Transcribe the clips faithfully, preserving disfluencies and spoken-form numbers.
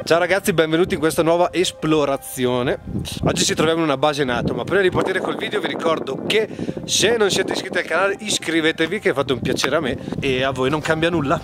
Ciao ragazzi, benvenuti in questa nuova esplorazione. Oggi ci troviamo in una base NATO, ma prima di partire col video vi ricordo che se non siete iscritti al canale iscrivetevi, che fate un piacere a me e a voi non cambia nulla.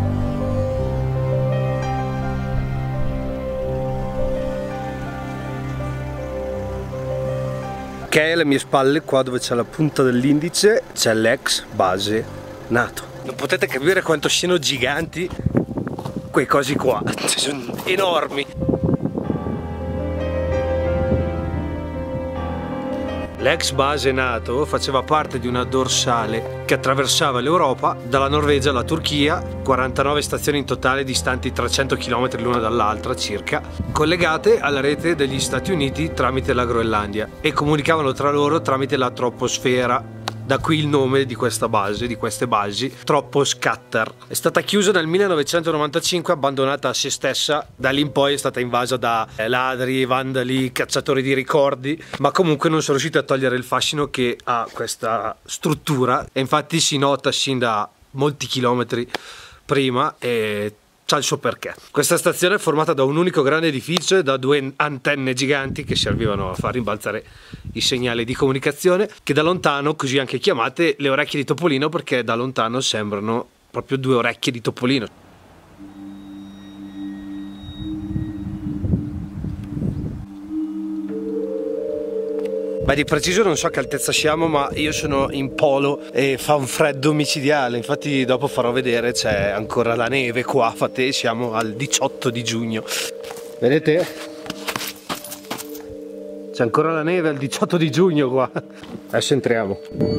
Ok, alle mie spalle, qua dove c'è la punta dell'indice, c'è l'ex base NATO. Non potete capire quanto siano giganti quei cosi qua, sono enormi. L'ex base NATO faceva parte di una dorsale che attraversava l'Europa dalla Norvegia alla Turchia, quarantanove stazioni in totale distanti trecento chilometri l'una dall'altra circa, collegate alla rete degli Stati Uniti tramite la Groenlandia e comunicavano tra loro tramite la troposfera. Da qui il nome di questa base, di queste basi, Troposcatter. È stata chiusa nel millenovecentonovantacinque, abbandonata a se stessa. Da lì in poi è stata invasa da ladri, vandali, cacciatori di ricordi, ma comunque non sono riusciti a togliere il fascino che ha questa struttura. E infatti si nota sin da molti chilometri prima e c'ha il suo perché. Questa stazione è formata da un unico grande edificio e da due antenne giganti che servivano a far rimbalzare i segnali di comunicazione, che da lontano, così anche chiamate, le orecchie di topolino, perché da lontano sembrano proprio due orecchie di topolino. Beh, di preciso non so che altezza siamo, ma io sono in polo e fa un freddo micidiale. Infatti dopo farò vedere, c'è ancora la neve qua, fate, siamo al diciotto di giugno. Vedete? C'è ancora la neve al diciotto di giugno qua. Adesso entriamo.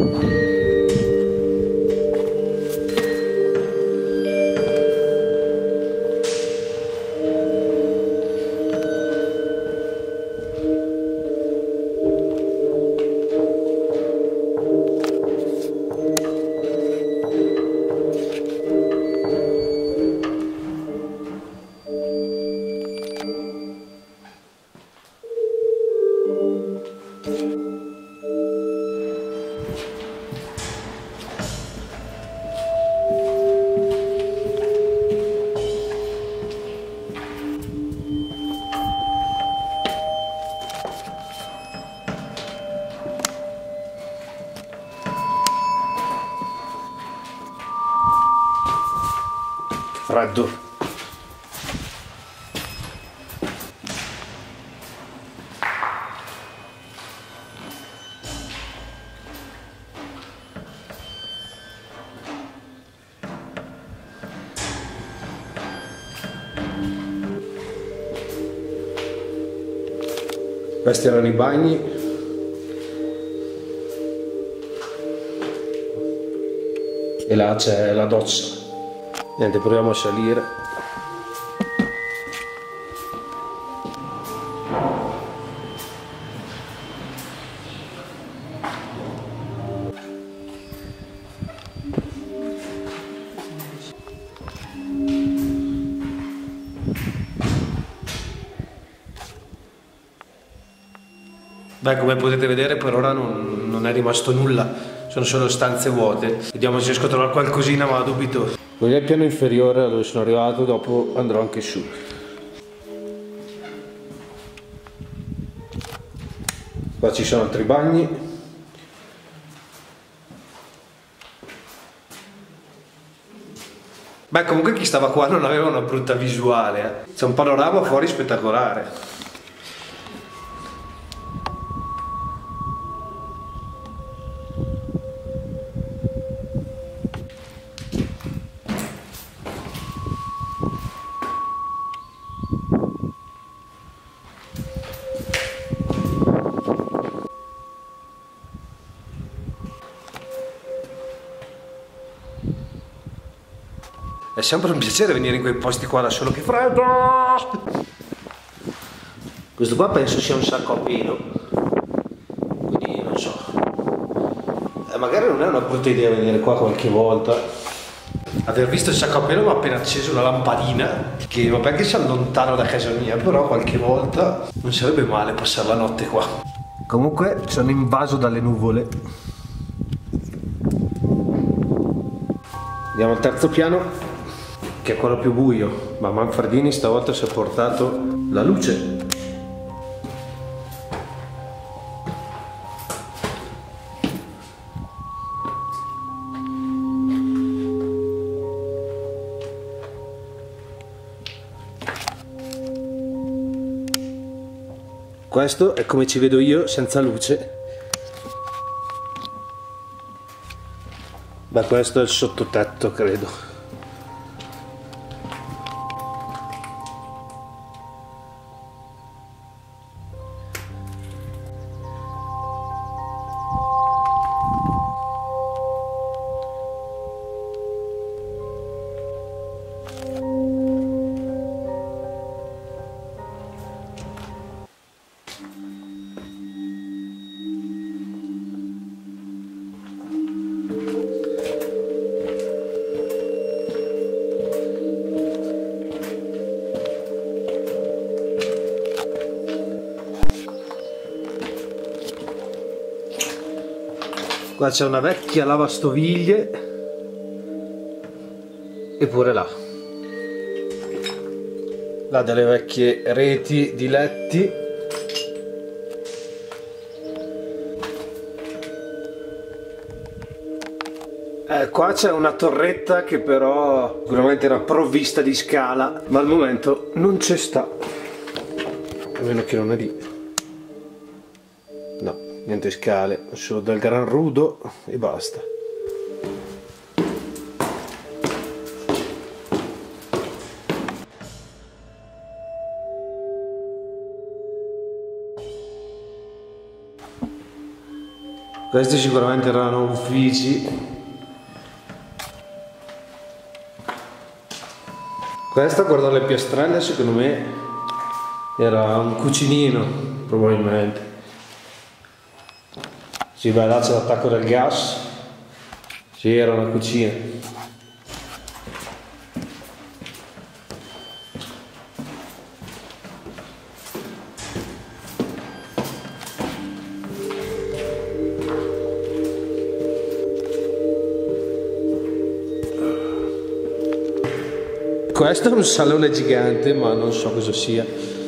Freddo. Questi erano i bagni. E là c'è la doccia. Niente, proviamo a salire. Beh, come potete vedere per ora non, non è rimasto nulla, sono solo stanze vuote. Vediamo se riesco a trovare qualcosina, ma dubito. Qui è il piano inferiore dove sono arrivato, dopo andrò anche su. Qua ci sono altri bagni. Beh, comunque chi stava qua non aveva una brutta visuale, eh. C'è un panorama fuori spettacolare. È sempre un piacere venire in quei posti qua da solo, che freddo! Questo qua penso sia un sacco a pelo, quindi non so. Eh, magari non è una brutta idea venire qua qualche volta. Aver visto il sacco a pelo mi ha appena acceso la lampadina, che vabbè che sia lontano da casa mia, però qualche volta non sarebbe male passare la notte qua. Comunque sono invaso dalle nuvole. Andiamo al terzo piano, che è quello più buio, ma Manfredini stavolta si è portato la luce. Questo è come ci vedo io senza luce. Beh, questo è il sottotetto, credo. Qua c'è una vecchia lavastoviglie, eppure là. Là delle vecchie reti di letti. Eh, qua c'è una torretta che però sicuramente era provvista di scala, ma al momento non c'è sta. A meno che non è lì. No, niente scale, solo del gran rudo e basta. Questi sicuramente erano uffici. Questa, guarda le piastrelle, secondo me era un cucinino, probabilmente. Sì, beh, là c'è l'attacco del gas. Sì, era una cucina. Questo è un salone gigante, ma non so cosa sia.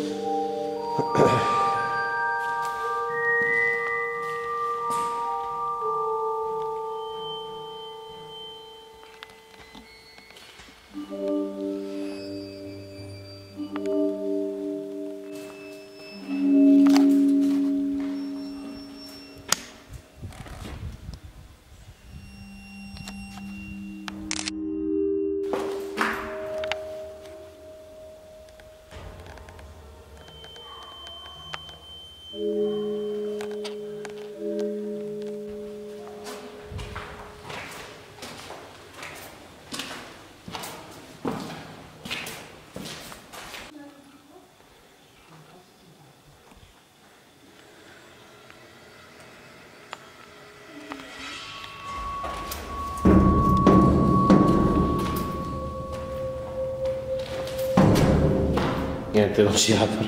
Niente, non si apre.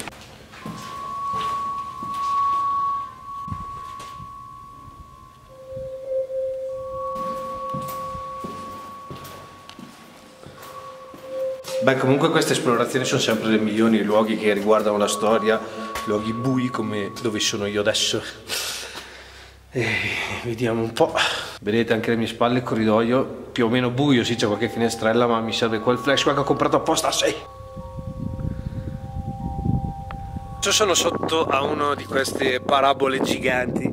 Beh, comunque queste esplorazioni sono sempre le migliori, i luoghi che riguardano la storia, luoghi bui come dove sono io adesso. E vediamo un po'. Vedete anche alle mie spalle il corridoio, più o meno buio, sì c'è qualche finestrella, ma mi serve quel flash qua che ho comprato apposta, sì. Io sono sotto a uno di queste parabole giganti.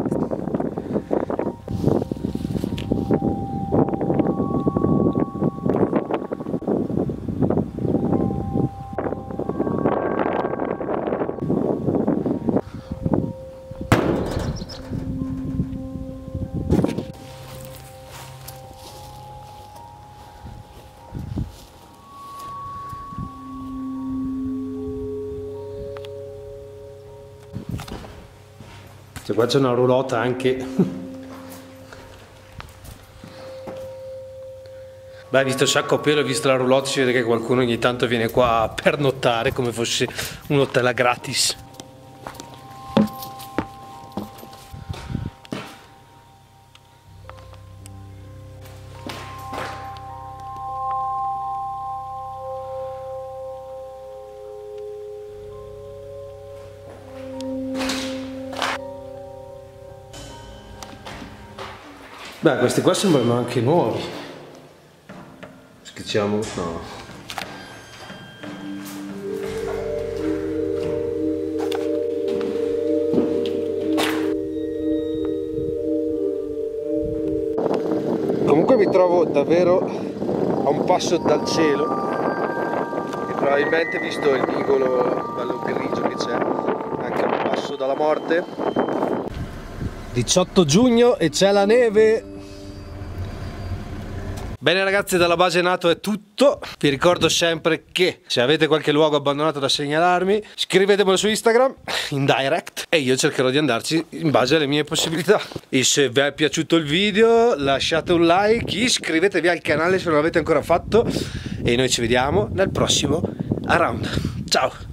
Cioè, qua c'è una roulotte anche. Beh, visto il sacco a pelo e visto la roulotte, si vede che qualcuno ogni tanto viene qua a pernottare come fosse un hotel gratis. Beh, questi qua sembrano anche nuovi. Schizziamo, no. Comunque mi trovo davvero a un passo dal cielo e probabilmente, visto il nugolo bello grigio che c'è, anche a un passo dalla morte. diciotto giugno e c'è la neve. Bene ragazzi, dalla base NATO è tutto. Vi ricordo sempre che se avete qualche luogo abbandonato da segnalarmi, scrivetemelo su Instagram in direct e io cercherò di andarci in base alle mie possibilità. E se vi è piaciuto il video lasciate un like, iscrivetevi al canale se non l'avete ancora fatto e noi ci vediamo nel prossimo Around. Ciao!